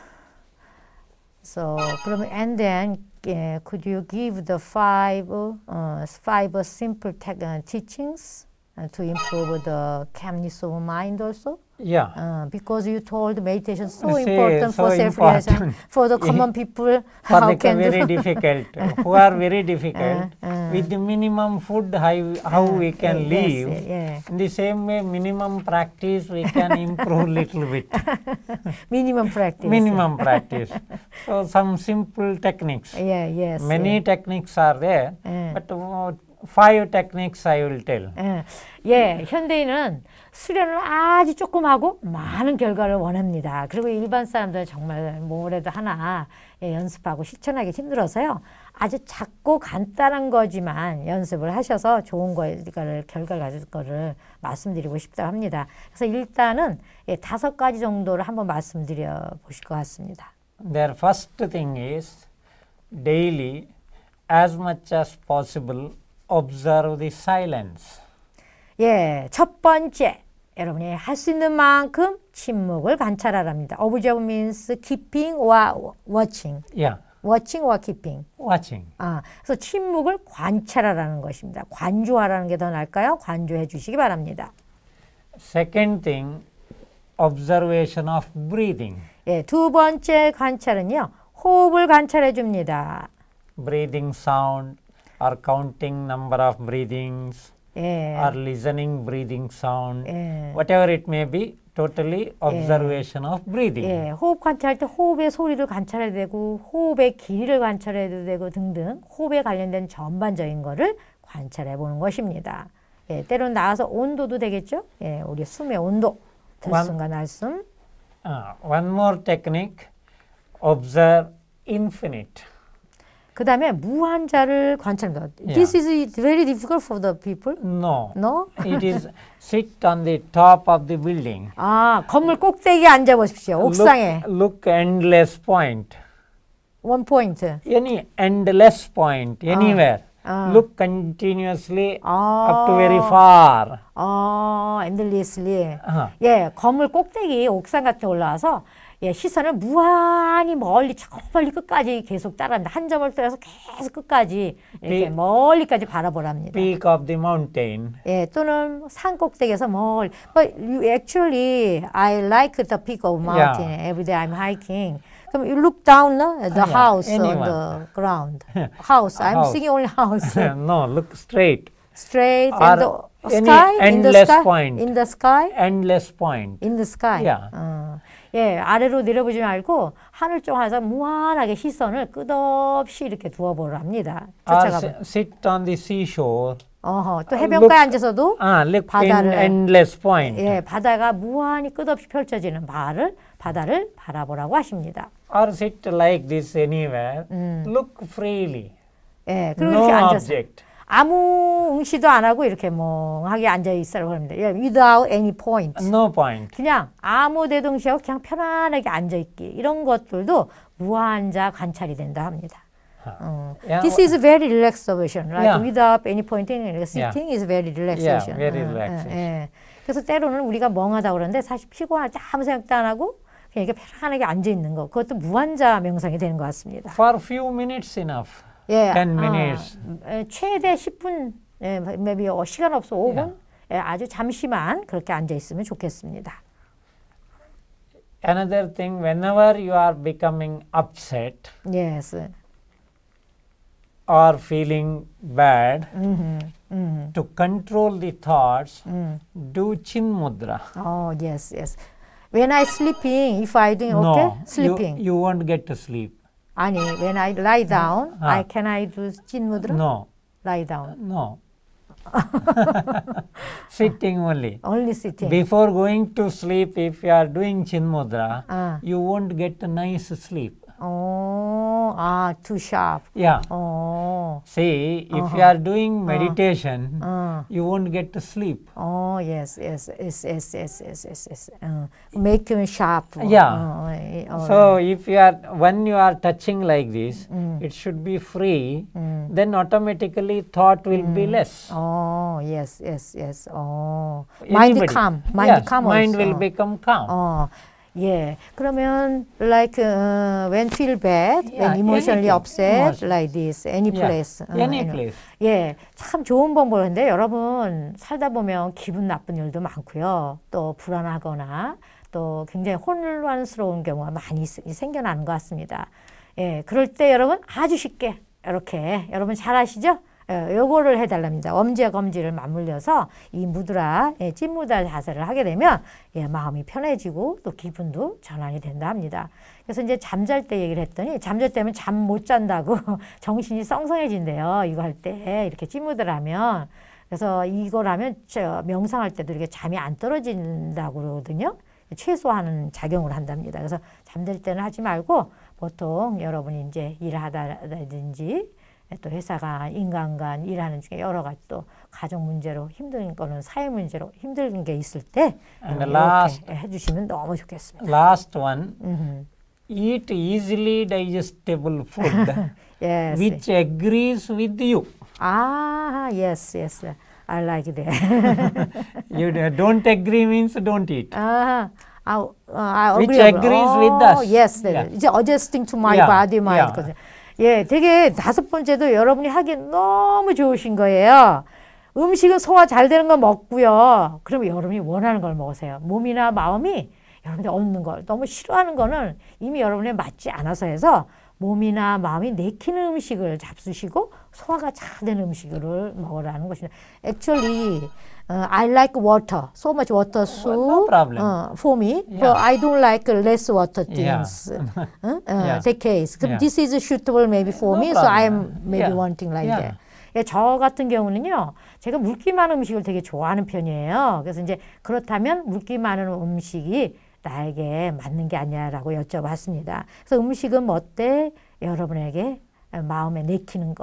so 그러면 and then 예, could you give the five uh, five simple tech, uh, teachings uh, to improve the calmness of mind also? Yeah. Uh, because you told meditation is so Say, important so for self-realization important. for the common people. For How the can very do? difficult, who are very difficult, Uh, uh. with the minimum food, how, how we can Yes, live. yeah. In the same way, minimum practice, we can improve little bit. Minimum practice. Minimum practice. So some simple techniques. Yeah, yes. Many yeah. techniques are there, Yeah. but uh, five techniques I will tell. 예, 예, 현대인은 수련을 아주 조금 하고 많은 결과를 원합니다. 그리고 일반 사람들은 정말 뭐래도 하나 예, 연습하고 실천하기 힘들어서요. 아주 작고 간단한 거지만 연습을 하셔서 좋은 거를 결과를 가질 거를 말씀드리고 싶다고 합니다. 그래서 일단은 예, 다섯 가지 정도를 한번 말씀드려 보실 것 같습니다. Their first thing is daily, as much as possible, observe the silence. 예, 첫 번째 여러분이 할 수 있는 만큼 침묵을 관찰하랍니다. Observe means keeping or watching. Yeah, watching or keeping. watching. 아, 그래서 침묵을 관찰하라는 것입니다. 관조하라는 게 더 나을까요? 관조해 주시기 바랍니다. Second thing, observation of breathing. 예, 두 번째 관찰은요. 호흡을 관찰해 줍니다. Breathing sound, or counting number of breathings, 예. or listening breathing sound, 예. whatever it may be, totally observation of breathing. 예, 호흡 관찰할 때 호흡의 소리를 관찰해야 되고 호흡의 길이를 관찰해도 되고 등등 호흡에 관련된 전반적인 거를 관찰해 보는 것입니다. 예, 때로는 나와서 온도도 되겠죠? 예, 우리 숨의 온도, 들숨과 날숨. Uh, one more technique, observe infinite. 그 다음에 무한자를 관찰합니다. Yeah. This is very difficult for the people. No, No? it is sit on the top of the building. 아, 건물 꼭대기에 앉아 보십시오. 옥상에. Look, look endless point. 원 포인트. Any endless point, anywhere. 어. look continuously 어. up to very far. 어, endlessly. Uh-huh. 예, 건물 꼭대기 옥상 같은 데 올라와서 예, 시선을 무한히 멀리 저 멀리 끝까지 계속 따라합니다. 한 점을 떠서 계속 끝까지 이렇게 비- 멀리까지 바라보랍니다. Peak of the mountain. 예, 또는 산 꼭대기에서 멀리. But you actually, I like the peak of mountain. Yeah. Every day I'm hiking. 그럼 you look down no? the Yeah, house on anyone. the ground. House. I'm House. thinking only house. No, look straight. Straight Or in the any sky. In the endless sky. point. In the sky. Endless point. In the sky. Yeah. 어. 예, 아래로 내려보지 말고 하늘 쪽 하서 무한하게 시선을 끝없이 이렇게 두어보랍니다. Or 쫓아가. s- sit on the seashore. 어허, 또 해변가에 앉아서도 Ah, look in 바다를- endless point. 예, 바다가 무한히 끝없이 펼쳐지는 바를 바다를 바라보라고 하십니다. Or sit like this anywhere. Look freely. 예, 그리고 No 이렇게 앉아서 object. 아무 응시도 안 하고 이렇게 멍하게 앉아 있으라고 합니다. 예, without any point. No point. 그냥 아무 데도 응시하고 그냥 편안하게 앉아 있기. 이런 것들도 무한자 관찰이 된다 합니다. 어. Yeah, This is very relaxation. Like Yeah. without any point in sitting is very relaxation. Yeah, very 어, relaxation. 예, 예. 그래서 때로는 우리가 멍하다고 그러는데 사실 피곤할 때 아무 생각도 안 하고 그냥 이렇게 편안하게 앉아 있는 거. 그것도 무한자 명상이 되는 것 같습니다. For few minutes enough. 예, ten 아, minutes. 에, 최대 십 분, 예, maybe 어, 시간 없어 오 분, 예, 아주 잠시만 그렇게 앉아 있으면 좋겠습니다. Another thing, whenever you are becoming upset Yes. or feeling bad, 음, 음, to control the thoughts, 음. do chin mudra. Oh, yes, yes. When I sleeping, if I doing okay, No, you, sleeping. you won't get to sleep. 아니, when I lie down, 아. I can I do chin mudra? No, Lie down. no. Sitting only. Only sitting. Before going to sleep, if you are doing chin mudra, 아. you won't get a nice sleep. 어, 아, too sharp. Yeah. 어, See, if you are doing meditation, 어. you won't get to sleep. Oh yes, yes, yes, yes, yes, yes, yes, yes. Uh, make him sharp. Yeah. Uh, eh, oh, So if you are, when you are touching like this, it should be free, then automatically thought will be less. oh, yes, yes, yes. Oh, mind Anybody. calm, mind Yes, calm. mind also. will become calm. 어, 예. 그러면 like uh, when feel bad, Yeah, when emotionally anything. upset, Emotion. like this, any Yeah, place. 어, any any- place. 예, 참 좋은 방법인데 여러분 살다 보면 기분 나쁜 일도 많고요. 또 불안하거나 또 굉장히 혼란스러운 경우가 많이 스- 생겨나는 것 같습니다. 예, 그럴 때 여러분 아주 쉽게 이렇게 여러분 잘 아시죠? 예, 요거를 해달랍니다. 엄지와 검지를 맞물려서 이 무드라, 예, 찐무드라 자세를 하게 되면 예, 마음이 편해지고 또 기분도 전환이 된다 합니다. 그래서 이제 잠잘 때 얘기를 했더니 잠잘 때면 잠 못 잔다고 정신이 썽썽해진대요. 이거 할 때 이렇게 찐무드라 하면. 그래서 이걸 하면 저 명상할 때도 이렇게 잠이 안 떨어진다고 그러거든요. 최소화하는 작용을 한답니다. 그래서 잠들 때는 하지 말고 보통 여러분이 이제 일하다든지 또 회사가 인간 일하는 중에 여러 가지 또 가정 문제로 힘든 거는 사회 문제로 힘든 게 있을 때 And 이렇게 last- 해주시면 너무 좋겠습니다. Last one, 음흠. eat easily digestible food Yes. which agrees with you. 아, yes, yes. I like that. You d- don't agree means don't eat. 아, 아, 아, Which agreeable. agrees with 어, us. Yes, 네. Yeah. 이제 adjusting to my Yeah, body, mind. yeah. 예, 되게 다섯 번째도 여러분이 하기 너무 좋으신 거예요. 음식은 소화 잘 되는 거 먹고요. 그러면 여러분이 원하는 걸 먹으세요. 몸이나 마음이 여러분이 얻는 걸 너무 싫어하는 거는 이미 여러분에 맞지 않아서 해서 몸이나 마음이 내키는 음식을 잡수시고 소화가 잘 되는 음식을 먹으라는 것입니다. Actually, uh, I like water. So much water soup no problem. uh, for me. Yeah. But I don't like less water Yeah. things. uh, uh, Yeah. That case. 그럼 Yeah. this is suitable maybe for No me. So I problem. am maybe Yeah. wanting like Yeah. that. 예, 저 같은 경우는요, 제가 물기 많은 음식을 되게 좋아하는 편이에요. 그래서 이제 그렇다면 물기 많은 음식이 나에게 맞는 게 아니냐라고 여쭤봤습니다. 그래서 음식은 뭐 어때? 여러분에게 마음에 내키는 것,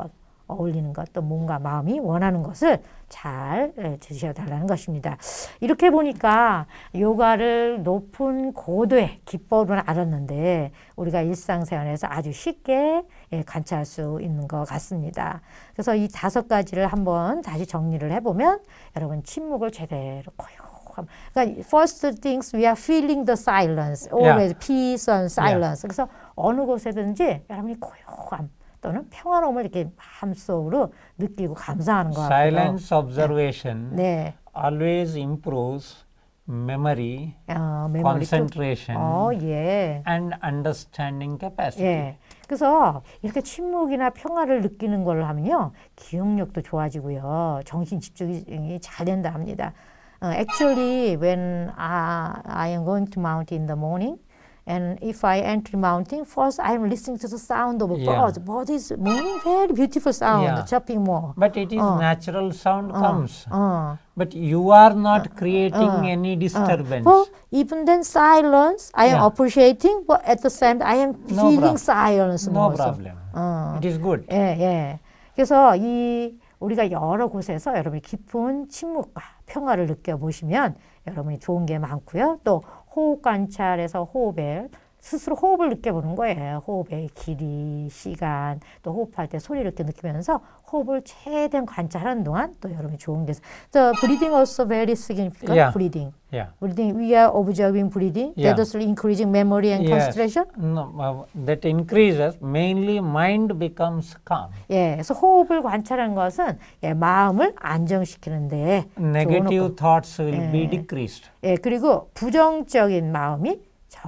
어울리는 것, 또 뭔가 마음이 원하는 것을 잘 드셔달라는 것입니다. 이렇게 보니까 요가를 높은 고도의 기법으로 알았는데 우리가 일상생활에서 아주 쉽게 관찰할 수 있는 것 같습니다. 그래서 이 다섯 가지를 한번 다시 정리를 해보면 여러분 침묵을 제대로 고요함. 그러니까 first things we are feeling the silence, always Yeah. peace and silence. Yeah. 그래서 어느 곳에든지 여러분이 고요함 또는 평화로움을 이렇게 마음속으로 느끼고 감사하는 것 같고요. Silence observation 네. always improves memory, 어, 메모리 concentration, 어, 예. and understanding capacity. 예. 그래서 이렇게 침묵이나 평화를 느끼는 걸 하면요. 기억력도 좋아지고요. 정신 집중이 잘 된다 합니다. Uh, actually, when I, I am going to mountain in the morning, and if I enter mountain, first I am listening to the sound of a Yeah. bird. Bird is moving, very beautiful sound, Yeah. chirping more. But it is 어. natural sound 어, comes. 어. But you are not creating 어. any 어. disturbance. Well, even then silence, I am Yeah. appreciating, but at the same time, I am No feeling prob- silence No more. so. problem. 어. It is good. 예, 예. 그래서 이 우리가 여러 곳에서 여러분이 깊은 침묵과 평화를 느껴보시면 여러분이 좋은 게 많고요. 또 호흡 관찰에서 호흡을 스스로 호흡을 느껴보는 거예요. 호흡의 길이, 시간, 또 호흡할 때 소리를 이렇게 느끼면서 호흡을 최대한 관찰하는 동안 또 여러분이 좋은 게 있어요. The breathing also very significant. Yeah. breathing. Yeah. breathing. We are observing breathing. Yeah. That is increasing memory and Yes. concentration. No, uh, that increases, mainly mind becomes calm. 예, 그래서 호흡을 관찰하는 것은 예, 마음을 안정시키는데 Negative thoughts will be 예. decreased. 예, 그리고 부정적인 마음이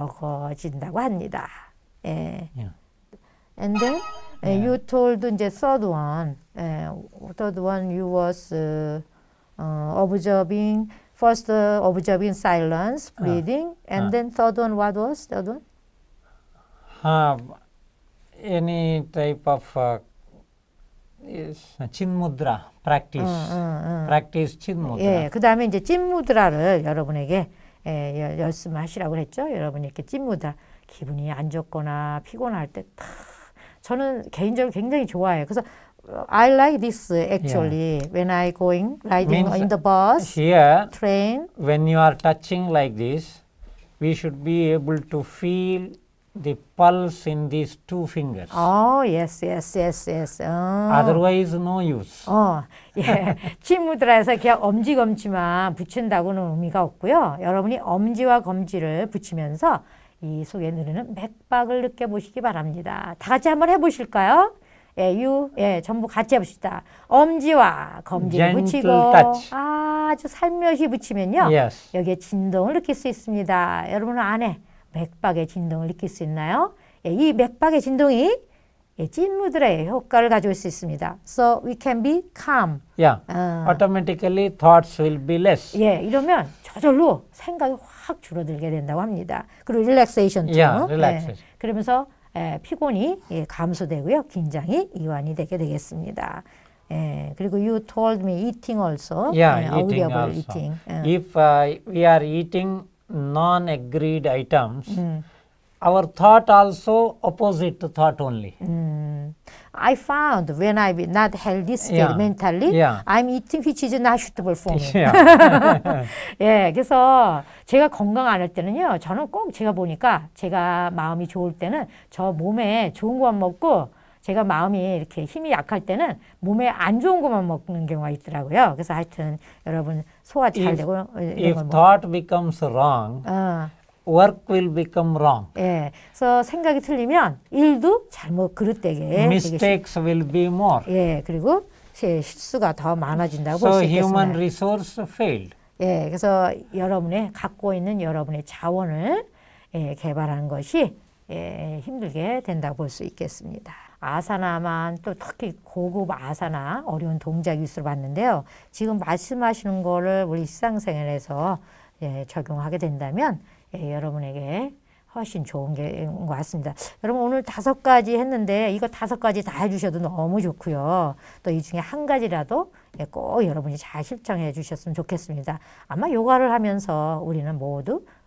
적어진다고 합니다. 예. Yeah. And then 예, you told 이제 third one, 예, third one you was uh, uh, observing first uh, observing silence, breathing, and uh. then third one what was third one? Uh, any type of uh, is chinmudra practice. 응, 응, 응. Practice chinmudra. 예, 그 다음에 이제 찐무드라를 여러분에게 예, 여- 연습하시라고 했죠. 여러분이 이렇게 찐무드라 기분이 안 좋거나 피곤할 때 탁, 저는 개인적으로 굉장히 좋아해요. 그래서 I like this actually when I going riding Means in the bus, Here, train. when you are touching like this, we should be able to feel the pulse in these two fingers. 어, yes, yes, yes, yes. 어. Otherwise, no use. 어, 예. 찐무드라에서 그냥 엄지 검지만 붙인다고는 의미가 없고요. 여러분이 엄지와 검지를 붙이면서 이 속에 누르는 맥박을 느껴보시기 바랍니다. 다 같이 한번 해보실까요? 예, 유, 예, 전부 같이 해봅시다. 엄지와 검지를 Gentle 붙이고 touch. 아주 살며시 붙이면요. Yes. 여기에 진동을 느낄 수 있습니다. 여러분 안에 맥박의 진동을 느낄 수 있나요? 예, 이 맥박의 진동이 예, 찐무드라의 효과를 가져올 수 있습니다. So we can be calm. Yeah. 어, Automatically, thoughts will be less. 예, 이러면 저절로 생각이 확 줄어들게 된다고 합니다. 그리고 relaxation too. Yeah, relaxation. 예, 그러면서 예, 피곤이 예, 감소되고요. 긴장이 이완이 되게 되겠습니다. 예, 그리고 you told me eating also. Yeah, 예, eating agreeable also. eating. 예. If uh, we are eating non-agreed items, 음. our thought also opposite to thought only. 음, I found when I be not healthy state Yeah. mentally, Yeah. I'm eating which is not suitable for me. Yeah. 예, 그래서 제가 건강 안 할 때는요, 저는 꼭 제가 보니까 제가 마음이 좋을 때는 저 몸에 좋은 것만 먹고 제가 마음이 이렇게 힘이 약할 때는 몸에 안 좋은 것만 먹는 경우가 있더라고요. 그래서 하여튼 여러분 소화 잘 If- 되고 이런 If 걸 먹. thought becomes wrong, 어, work will become wrong. 예, 그래서 생각이 틀리면 일도 잘못 그릇되게 되게 Mistakes will be more. 예, 그리고 제 실수가 더 많아진다고 볼 So 수 human 있겠습니다. resource failed. 예, 그래서 여러분의 갖고 있는 여러분의 자원을 예, 개발하는 것이 예, 힘들게 된다고 볼 수 있겠습니다. 아사나만 또 특히 고급 아사나 어려운 동작 위주로 봤는데요. 지금 말씀하시는 거를 우리 일상생활에서 예, 적용하게 된다면 예, 여러분에게 훨씬 좋은 게 것 같습니다. 여러분 오늘 다섯 가지 했는데 이거 다섯 가지 다 해주셔도 너무 좋고요. 또 이 중에 한 가지라도 예, 꼭 여러분이 잘 실천해 주셨으면 좋겠습니다. 아마 요가를 하면서 우리는 모두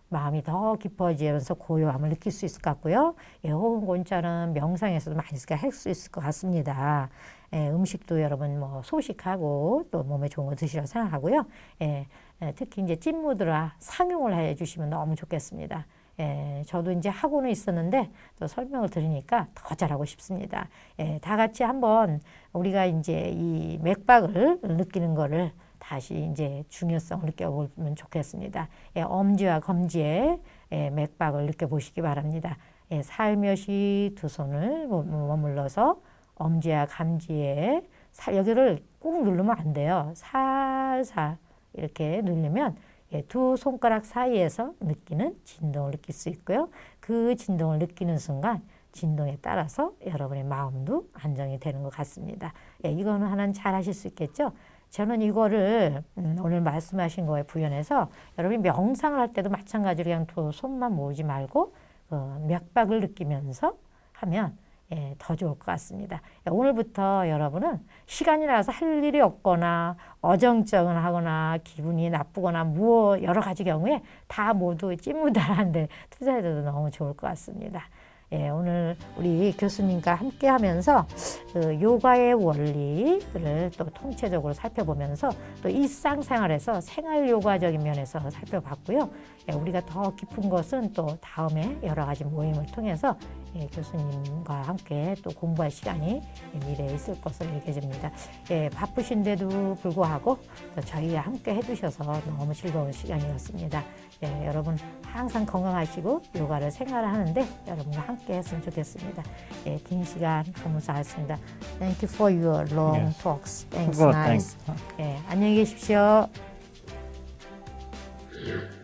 마음이 더 깊어지면서 고요함을 느낄 수 있을 것 같고요. 예, 호흡곤자는 명상에서도 많이 할 수 있을 것 같습니다. 예, 음식도 여러분 뭐 소식하고 또 몸에 좋은 거 드시라고 생각하고요. 예, 예, 특히 이제 찐무드라 상용을 해주시면 너무 좋겠습니다. 예, 저도 이제 하고는 있었는데 또 설명을 들으니까 더 잘하고 싶습니다. 예, 다 같이 한번 우리가 이제 이 맥박을 느끼는 거를 다시 이제 중요성을 느껴보면 좋겠습니다. 예, 엄지와 검지의 예, 맥박을 느껴보시기 바랍니다. 예, 살며시 두 손을 머물러서 엄지와 감지에 살, 여기를 꾹 누르면 안 돼요. 살살 이렇게 누르면 예, 두 손가락 사이에서 느끼는 진동을 느낄 수 있고요. 그 진동을 느끼는 순간 진동에 따라서 여러분의 마음도 안정이 되는 것 같습니다. 예, 이거는 하나는 잘 하실 수 있겠죠? 저는 이거를 음, 오늘 말씀하신 거에 부연해서 여러분이 명상을 할 때도 마찬가지로 그냥 두 손만 모으지 말고 어, 맥박을 느끼면서 하면 예, 더 좋을 것 같습니다. 예, 오늘부터 여러분은 시간이 나서 할 일이 없거나 어정쩡을 하거나 기분이 나쁘거나 무엇 여러 가지 경우에 다 모두 찐무다한데 투자해도 너무 좋을 것 같습니다. 예, 오늘 우리 교수님과 함께 하면서 그 요가의 원리를 또 통체적으로 살펴보면서 또 일상생활에서 생활 요가적인 면에서 살펴봤고요. 예, 우리가 더 깊은 것은 또 다음에 여러 가지 모임을 통해서 예, 교수님과 함께 또 공부할 시간이 미래에 있을 것을 얘기해줍니다. 예, 바쁘신데도 불구하고 또 저희와 함께 해주셔서 너무 즐거운 시간이었습니다. 예, 여러분 항상 건강하시고 요가를 생활하는데 여러분과 함께 했으면 좋겠습니다. 예, 긴 시간 감사했습니다. Thank you for your long Yes. talks. Thanks, Good, nice. thanks. 예, 안녕히 계십시오.